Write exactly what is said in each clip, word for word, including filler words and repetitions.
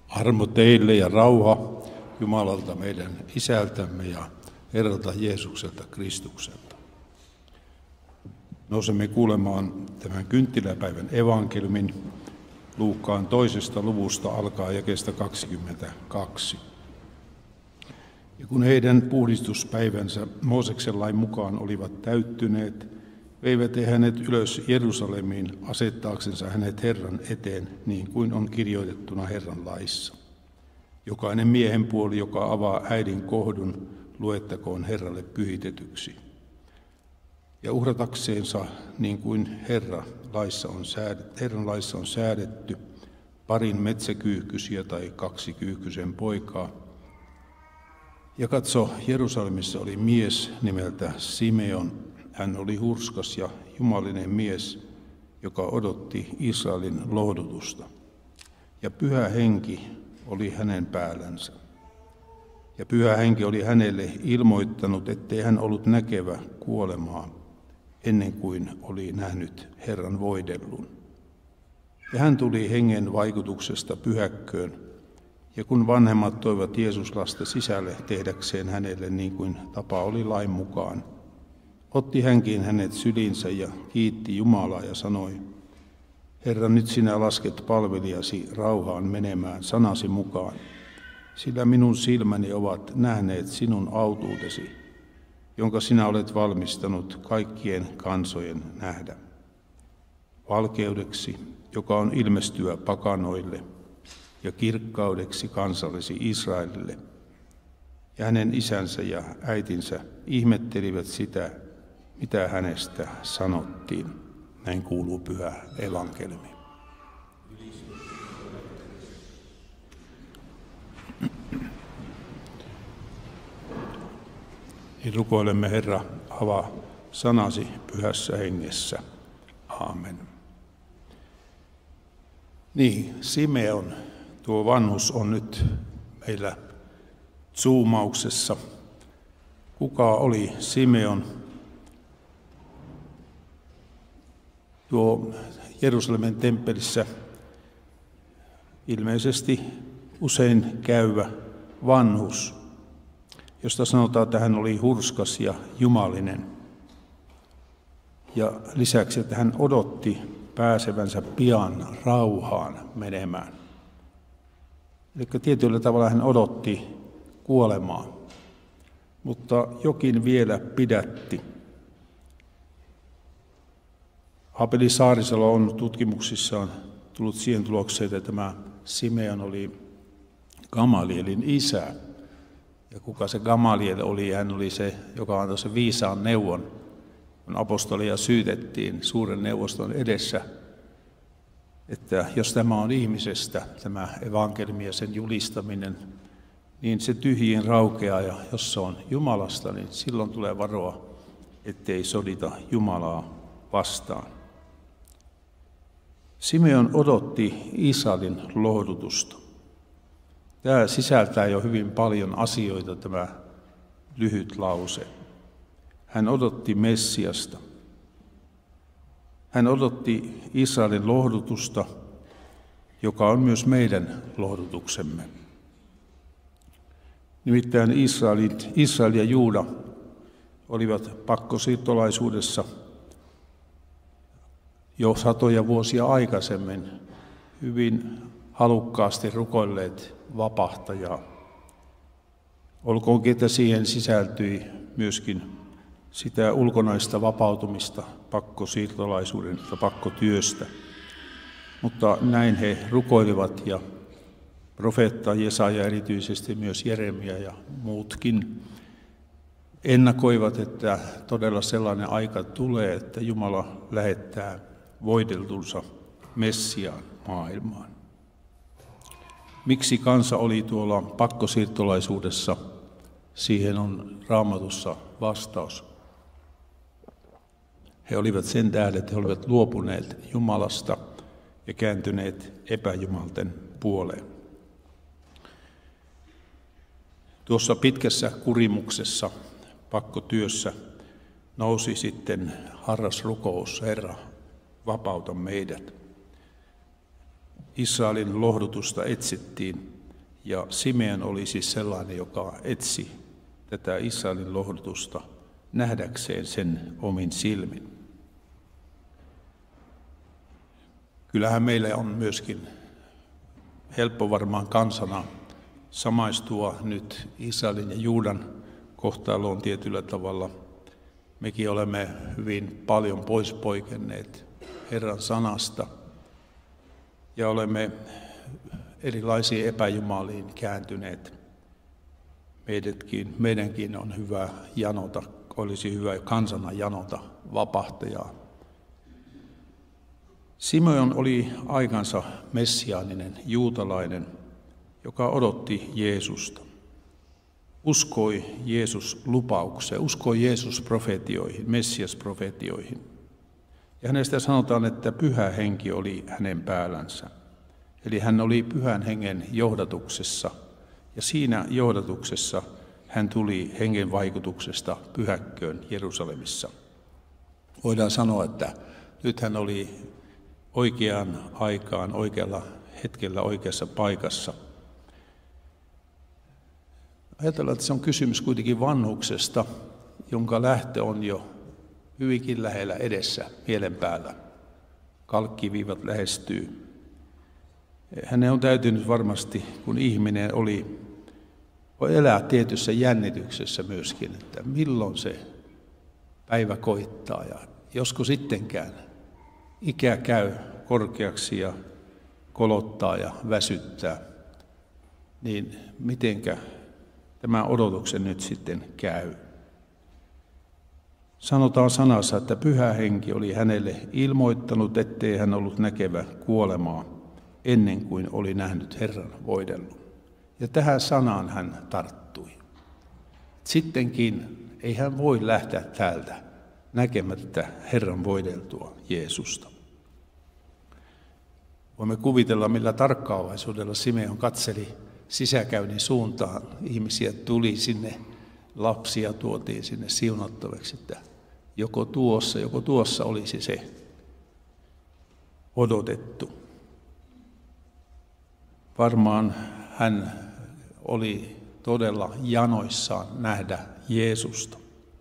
Armo teille ja rauha Jumalalta meidän Isältämme ja Herralta Jeesukselta Kristukselta. Nousemme kuulemaan tämän kynttiläpäivän evankeliumin Luukkaan toisesta luvusta alkaa jakeesta kaksikymmentäkaksi. Ja kun heidän puhdistuspäivänsä Mooseksen lain mukaan olivat täyttyneet, veivät he hänet ylös Jerusalemiin asettaaksensa hänet Herran eteen, niin kuin on kirjoitettuna Herran laissa. Jokainen miehen puoli, joka avaa äidin kohdun, luettakoon Herralle pyhitetyksi. Ja uhratakseensa, niin kuin Herra laissa on säädetty, Herran laissa on säädetty, parin metsäkyyhkysiä tai kaksi kyyhkysen poikaa. Ja katso, Jerusalemissa oli mies nimeltä Simeon. Hän oli hurskas ja jumalinen mies, joka odotti Israelin lohdutusta. Ja pyhä henki oli hänen päällänsä. Ja pyhä henki oli hänelle ilmoittanut, ettei hän ollut näkevä kuolemaa, ennen kuin oli nähnyt Herran voidellun. Ja hän tuli hengen vaikutuksesta pyhäkköön, ja kun vanhemmat toivat Jeesuslasta sisälle tehdäkseen hänelle niin kuin tapa oli lain mukaan, otti hänkin hänet syliinsä ja kiitti Jumalaa ja sanoi, Herra, nyt sinä lasket palvelijasi rauhaan menemään sanasi mukaan, sillä minun silmäni ovat nähneet sinun autuutesi, jonka sinä olet valmistanut kaikkien kansojen nähdä. Valkeudeksi, joka on ilmestyä pakanoille, ja kirkkaudeksi kansallisi Israelille. Ja hänen isänsä ja äitinsä ihmettelivät sitä, mitä hänestä sanottiin. Näin kuuluu pyhä evankeliumi. Niin rukoilemme, Herra, avaa sanasi pyhässä hengessä. Aamen. Niin, Simeon, tuo vanhus on nyt meillä zoomauksessa. Kuka oli Simeon? Tuo Jerusalemin temppelissä ilmeisesti usein käyvä vanhus, josta sanotaan, että hän oli hurskas ja jumalinen. Ja lisäksi, että hän odotti pääsevänsä pian rauhaan menemään. Eli tietyllä tavalla hän odotti kuolemaa, mutta jokin vielä pidätti. Aapeli Saarisalo on tutkimuksissaan tullut siihen tulokseen, että tämä Simeon oli Gamalielin isä. Ja kuka se Gamaliel oli? Hän oli se, joka antoi sen viisaan neuvon, kun apostolia syytettiin suuren neuvoston edessä, että jos tämä on ihmisestä, tämä evankeliumi ja sen julistaminen, niin se tyhjiin raukeaa, ja jos se on Jumalasta, niin silloin tulee varoa, ettei sodita Jumalaa vastaan. Simeon odotti Israelin lohdutusta. Tämä sisältää jo hyvin paljon asioita, tämä lyhyt lause. Hän odotti Messiasta. Hän odotti Israelin lohdutusta, joka on myös meidän lohdutuksemme. Nimittäin Israel, Israel ja Juuda olivat pakkosiirtolaisuudessa jo satoja vuosia aikaisemmin hyvin halukkaasti rukoilleet vapahtajaa. Olkoonkin, että siihen sisältyi myöskin sitä ulkonaista vapautumista pakkosiirtolaisuuden ja pakkotyöstä. Mutta näin he rukoilivat, ja profeetta Jesaja, erityisesti myös Jeremia ja muutkin ennakoivat, että todella sellainen aika tulee, että Jumala lähettää voideltunsa Messiaan maailmaan. Miksi kansa oli tuolla pakkosiirtolaisuudessa? Siihen on Raamatussa vastaus. He olivat sen tähden, että he olivat luopuneet Jumalasta ja kääntyneet epäjumalten puoleen. Tuossa pitkässä kurimuksessa, pakkotyössä, nousi sitten harras rukous, Herra, vapauta meidät. Israelin lohdutusta etsittiin, Ja Simeon oli siis sellainen, joka etsi tätä Israelin lohdutusta nähdäkseen sen omin silmin. Kyllähän meillä on myöskin helppo varmaan kansana samaistua nyt Israelin ja Juudan kohtaloon tietyllä tavalla. Mekin olemme hyvin paljon pois poikenneet Herran sanasta ja olemme erilaisiin epäjumaliin kääntyneet. Meidätkin, meidänkin on hyvä janota, olisi hyvä kansana janota vapahtajaa. Simeon oli aikansa messiaaninen juutalainen, joka odotti Jeesusta. Uskoi Jeesus lupaukseen, uskoi Jeesus profetioihin, Messias-profetioihin. Ja hänestä sanotaan, että pyhä henki oli hänen päällänsä. Eli hän oli pyhän hengen johdatuksessa, ja siinä johdatuksessa hän tuli hengen vaikutuksesta pyhäkköön Jerusalemissa. Voidaan sanoa, että nyt hän oli oikeaan aikaan, oikealla hetkellä, oikeassa paikassa. Ajatellaan, että se on kysymys kuitenkin vanhuksesta, jonka lähtö on jo hyvinkin lähellä edessä, mielen päällä. Kalkkiviivat lähestyy. Hänen on täytynyt varmasti, kun ihminen oli, voi elää tietyssä jännityksessä myöskin, että milloin se päivä koittaa ja josko sittenkään ikä käy korkeaksi ja kolottaa ja väsyttää, niin mitenkä tämä odotuksen nyt sitten käy. Sanotaan sanassa, että pyhä henki oli hänelle ilmoittanut, ettei hän ollut näkevä kuolemaa ennen kuin oli nähnyt Herran voidellun. Ja tähän sanaan hän tarttui. Sittenkin ei hän voi lähteä täältä näkemättä Herran voideltua Jeesusta. Voimme kuvitella, millä tarkkaavaisuudella Simeon katseli sisäkäynnin suuntaan. Ihmisiä tuli sinne, lapsia tuotiin sinne siunattavaksi, että joko tuossa, joko tuossa olisi se odotettu. Varmaan hän oli todella janoissaan nähdä Jeesusta.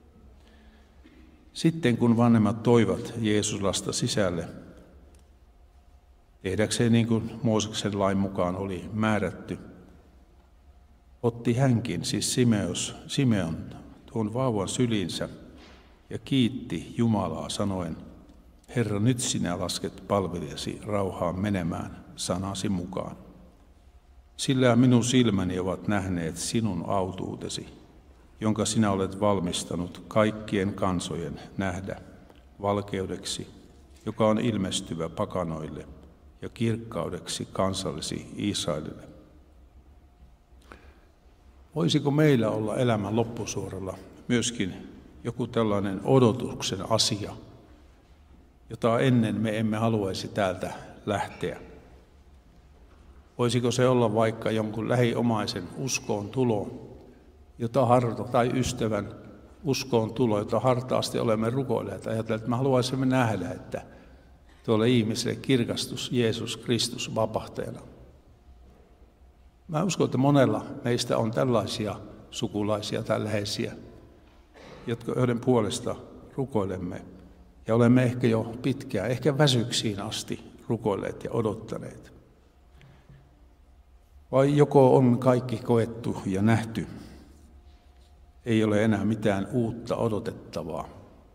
Sitten kun vanhemmat toivat Jeesuslasta sisälle, tehdäkseen niin kuin Mooseksen lain mukaan oli määrätty, otti hänkin, siis Simeos, Simeon, tuon vauvan syliinsä ja kiitti Jumalaa sanoen, Herra, nyt sinä lasket palvelijasi rauhaan menemään sanasi mukaan. Sillä minun silmäni ovat nähneet sinun autuutesi, jonka sinä olet valmistanut kaikkien kansojen nähdä valkeudeksi, joka on ilmestyvä pakanoille ja kirkkaudeksi kansallisi Israelille. Voisiko meillä olla elämän loppusuoralla myöskin joku tällainen odotuksen asia, jota ennen me emme haluaisi täältä lähteä? Voisiko se olla vaikka jonkun lähiomaisen uskoon tulo, jota harta, tai ystävän uskoon tulo, jota hartaasti olemme rukoilleet. Ajatellaan, että me haluaisimme nähdä, että tuolle ihmiselle kirkastus Jeesus Kristus vapahtajana. Mä uskon, että monella meistä on tällaisia sukulaisia tai läheisiä, jotka, joiden puolesta rukoilemme. Ja olemme ehkä jo pitkään, ehkä väsyksiin asti rukoilleet ja odottaneet. Vai joko on kaikki koettu ja nähty? Ei ole enää mitään uutta odotettavaa.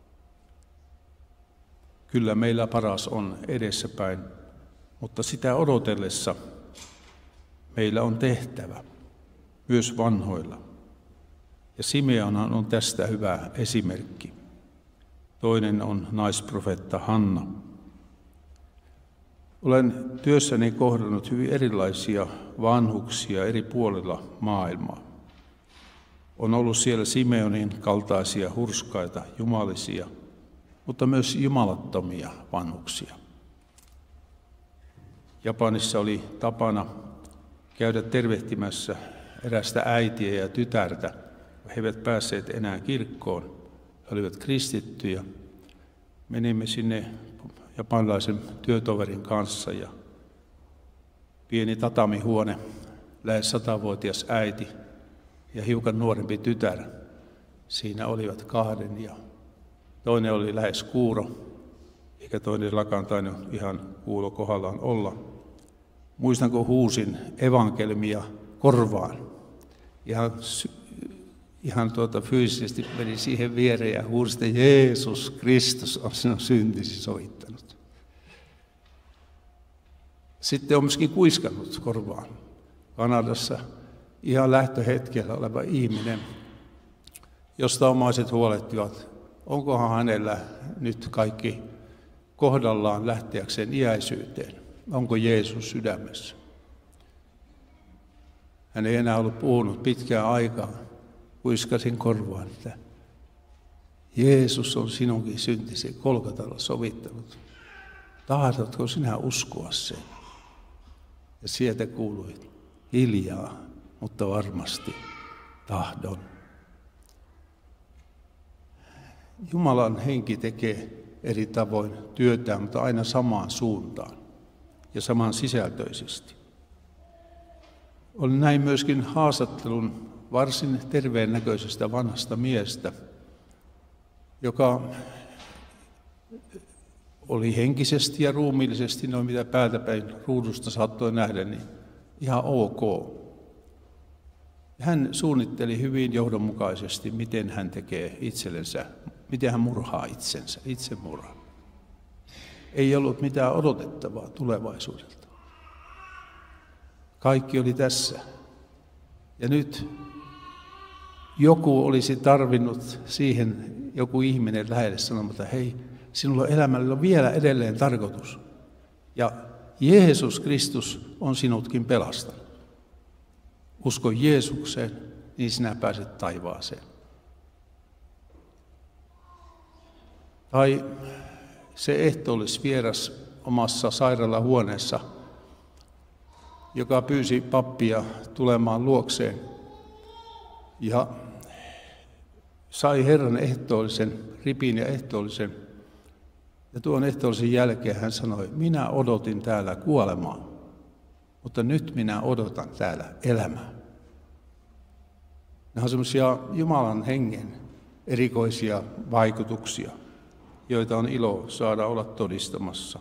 Kyllä meillä paras on edessäpäin, mutta sitä odotellessa meillä on tehtävä, myös vanhoilla. Ja Simeon on tästä hyvä esimerkki. Toinen on naisprofeetta Hanna. Olen työssäni kohdannut hyvin erilaisia vanhuksia eri puolilla maailmaa. On ollut siellä Simeonin kaltaisia hurskaita jumalisia, mutta myös jumalattomia vanhuksia. Japanissa oli tapana käydä tervehtimässä erästä äitiä ja tytärtä. He eivät päässeet enää kirkkoon, he olivat kristittyjä. Menimme sinne japanilaisen työtoverin kanssa ja pieni tatamihuone lähes satavuotias äiti ja hiukan nuorempi tytär. Siinä olivat kahden ja toinen oli lähes kuuro, eikä toinen lakaan tainnut ihan kuulo kohdallaan olla. Muistan, kun huusin evankeliumia korvaan. Ihan, ihan tuota fyysisesti meni siihen viereen ja huusin, että Jeesus Kristus on sinun syntisi sovittanut. Sitten on myöskin kuiskannut korvaan. Kanadassa ihan lähtöhetkellä oleva ihminen, josta omaiset huolehtivat, onkohan hänellä nyt kaikki kohdallaan lähteäkseen iäisyyteen. Onko Jeesus sydämessä? Hän ei enää ollut puhunut pitkään aikaa. Kuiskasin korvaan, että Jeesus on sinunkin syntisi Golgatalla sovittanut. Tahdotko sinä uskoa sen? Ja sieltä kuului hiljaa, mutta varmasti tahdon. Jumalan henki tekee eri tavoin työtään, mutta aina samaan suuntaan ja saman sisältöisesti. Olen näin myöskin haastattelun varsin terveen näköisestä vanhasta miestä, joka oli henkisesti ja ruumiillisesti, noin mitä päältäpäin ruudusta saattoi nähdä, niin ihan ok. Hän suunnitteli hyvin johdonmukaisesti, miten hän tekee itsellensä, miten hän murhaa itsensä, itsemurha. Ei ollut mitään odotettavaa tulevaisuudelta. Kaikki oli tässä. Ja nyt joku olisi tarvinnut siihen, joku ihminen lähelle sanomaan, että hei, sinulla elämällä on vielä edelleen tarkoitus. Ja Jeesus Kristus on sinutkin pelastanut. Usko Jeesukseen, niin sinä pääset taivaaseen. Tai se ehtoollisvieras omassa sairaalahuoneessa, joka pyysi pappia tulemaan luokseen ja sai Herran ehtoollisen, ripin ja ehtoollisen. Ja tuon ehtoollisen jälkeen hän sanoi, minä odotin täällä kuolemaa, mutta nyt minä odotan täällä elämää. Nämä on semmoisia Jumalan hengen erikoisia vaikutuksia, joita on ilo saada olla todistamassa.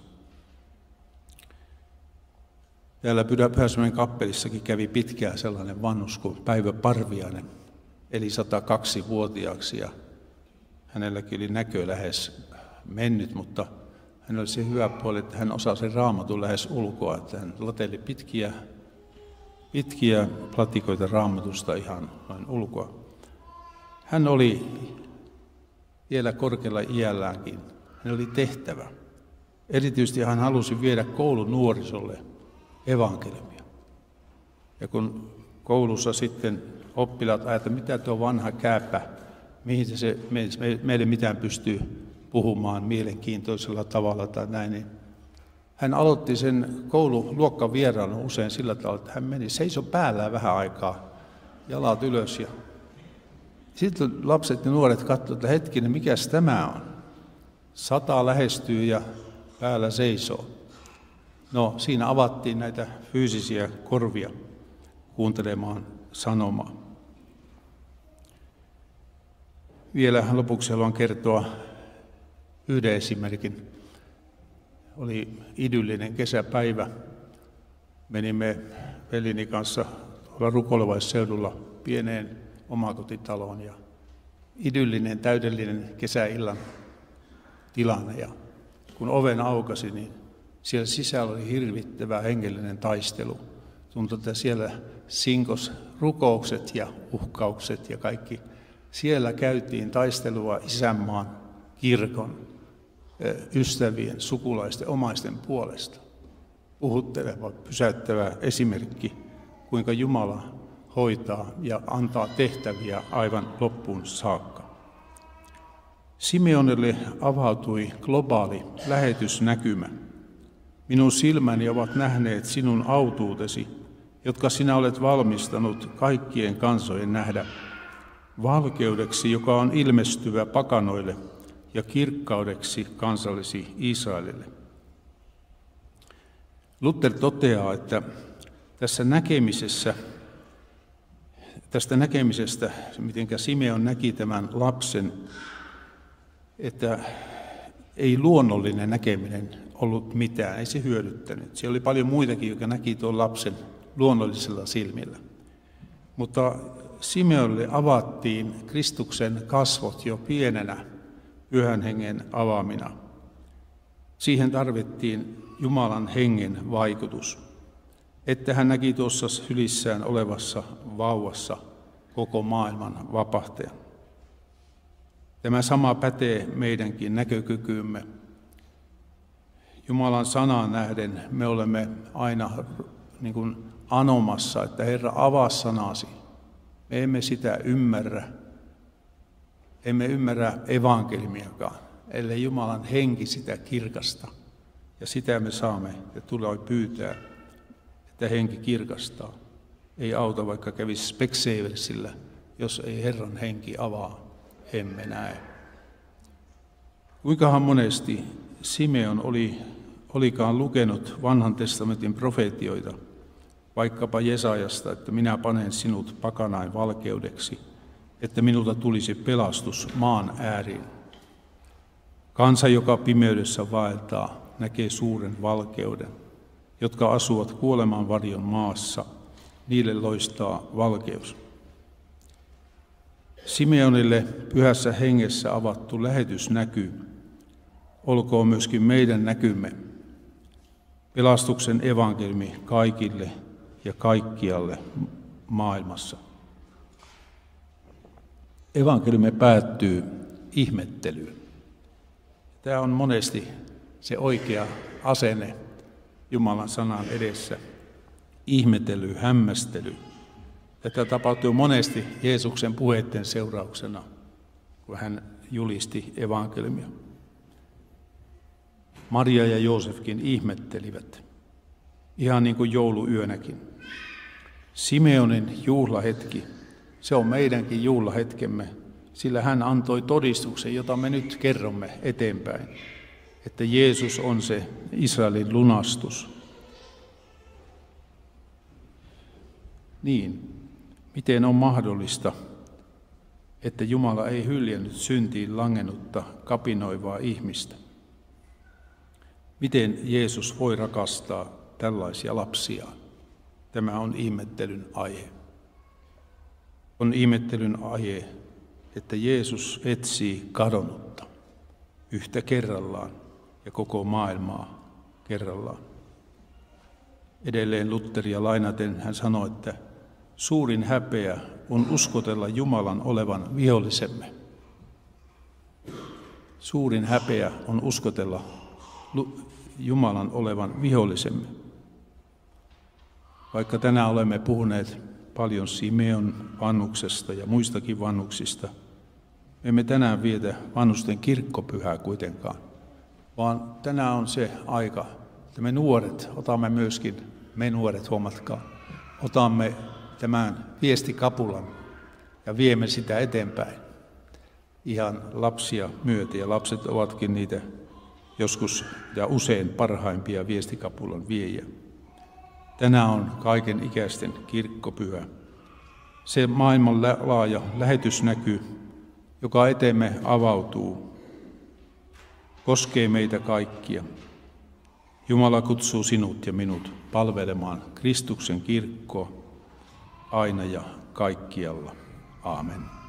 Täällä Pyhäsalmen kappelissakin kävi pitkään sellainen vanhus kuin Päivä Parviainen, eli sata kaksi-vuotiaaksi, ja hänelläkin oli näkö lähes mennyt, mutta hän oli se hyvä puoli, että hän osasi Raamatun lähes ulkoa, että hän lateli pitkiä, pitkiä platikoita Raamatusta ihan noin ulkoa. Hän oli vielä korkealla iälläänkin, hän oli tehtävä. Erityisesti hän halusi viedä koulun nuorisolle evankeliumia. Ja kun koulussa sitten oppilaat ajattelivat, mitä tuo vanha kääppä, mihin se meille mitään pystyy puhumaan mielenkiintoisella tavalla tai näin, niin hän aloitti sen koululuokkavierailun usein sillä tavalla, että hän meni seiso päällään vähän aikaa, jalat ylös. Ja sitten lapset ja nuoret katsoivat, että hetkinen, mikäs tämä on? Sata lähestyy ja päällä seisoo. No, siinä avattiin näitä fyysisiä korvia kuuntelemaan sanomaa. Vielä lopuksi haluan kertoa yhden esimerkin. Oli idyllinen kesäpäivä. Menimme veljeni kanssa tuolla rukoilevaisseudulla pieneen omakotitaloon ja idyllinen, täydellinen kesäillan tilanne. Ja kun oven aukasi, niin siellä sisällä oli hirvittävä hengellinen taistelu. Tuntui, että siellä sinkos rukoukset ja uhkaukset ja kaikki. Siellä käytiin taistelua isänmaan, kirkon, ystävien, sukulaisten, omaisten puolesta. Puhutteleva, pysäyttävä esimerkki, kuinka Jumala hoitaa ja antaa tehtäviä aivan loppuun saakka. Simeonille avautui globaali lähetysnäkymä. Minun silmäni ovat nähneet sinun autuutesi, jotka sinä olet valmistanut kaikkien kansojen nähdä, valkeudeksi, joka on ilmestyvä pakanoille ja kirkkaudeksi kansallisi Israelille. Luther toteaa, että tässä näkemisessä Tästä näkemisestä, miten Simeon näki tämän lapsen, että ei luonnollinen näkeminen ollut mitään, ei se hyödyttänyt. Siellä oli paljon muitakin, jotka näki tuon lapsen luonnollisilla silmillä. Mutta Simeonille avattiin Kristuksen kasvot jo pienenä Pyhän Hengen avaamina. Siihen tarvittiin Jumalan hengen vaikutus, että hän näki tuossa sylissään olevassa vauvassa koko maailman vapahtajan. Tämä sama pätee meidänkin näkökykyymme. Jumalan sanaan nähden me olemme aina niin kuin anomassa, että Herra, avaa sanasi. Me emme sitä ymmärrä. Emme ymmärrä evankeliumiakaan, ellei Jumalan henki sitä kirkasta. Ja sitä me saamme ja tulee pyytää, että henki kirkastaa. Ei auta, vaikka kävisi Specsavers-sillä, jos ei Herran henki avaa, emme näe. Kuinkahan monesti Simeon oli, olikaan lukenut vanhan testamentin profeetioita, vaikkapa Jesajasta, että minä panen sinut pakanain valkeudeksi, että minulta tulisi pelastus maan ääriin. Kansa, joka pimeydessä vaeltaa, näkee suuren valkeuden. Jotka asuvat kuoleman varjon maassa, niille loistaa valkeus. Simeonille pyhässä hengessä avattu lähetysnäky olkoon myöskin meidän näkymme. Pelastuksen evankeliumi kaikille ja kaikkialle maailmassa. Evankeliumi päättyy ihmettelyyn. Tämä on monesti se oikea asenne Jumalan sanan edessä. Ihmetely, hämmästely. Tätä tapahtuu monesti Jeesuksen puheiden seurauksena, kun hän julisti evankeliumia. Maria ja Joosefkin ihmettelivät, ihan niin kuin jouluyönäkin. Simeonin juhlahetki, se on meidänkin juhlahetkemme, sillä hän antoi todistuksen, jota me nyt kerromme eteenpäin, että Jeesus on se Israelin lunastus. Niin, miten on mahdollista, että Jumala ei hyljännyt syntiin langennutta kapinoivaa ihmistä? Miten Jeesus voi rakastaa tällaisia lapsiaan? Tämä on ihmettelyn aihe. On ihmettelyn aihe, että Jeesus etsii kadonnutta yhtä kerrallaan ja koko maailmaa kerrallaan. Edelleen Lutheria lainaten hän sanoi, että suurin häpeä on uskotella Jumalan olevan vihollisemme. Suurin häpeä on uskotella Jumalan olevan vihollisemme. Vaikka tänään olemme puhuneet paljon Simeon vannuksesta ja muistakin vannuksista, me emme tänään vietä vanhusten kirkkopyhää kuitenkaan, vaan tänään on se aika, että me nuoret otamme myöskin, me nuoret huomatkaa, otamme tämän viestikapulan ja viemme sitä eteenpäin ihan lapsia myöten. Ja lapset ovatkin niitä joskus ja usein parhaimpia viestikapulan viejiä. Tänään on kaiken ikäisten kirkkopyhä. Se maailman laaja lähetysnäky, joka eteemme avautuu, koskee meitä kaikkia. Jumala kutsuu sinut ja minut palvelemaan Kristuksen kirkkoa aina ja kaikkialla. Aamen.